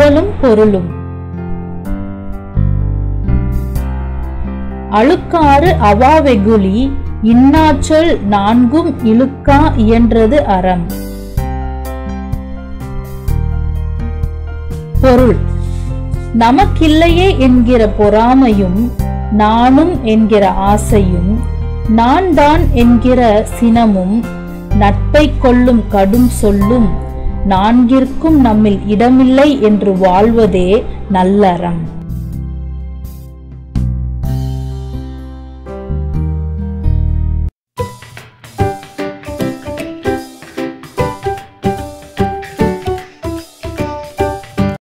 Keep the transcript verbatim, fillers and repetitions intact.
குறளும் பொருளும். அழுக்காறு அவாவெகுளி இன்னாச்சொல் நான்கும் இழுக்கா இயன்றது அறம். பொருள்: நமக்கில்லையே என்கிற பொறாமையும், நானும் என்கிற ஆசையும், நான் தான் என்கிற சினமும், நட்பை கொள்ளும் கடும் சொல்லும், நான்கிற்கும் நம்மில் இடமில்லை என்று வாழ்வதே நல்லறம்.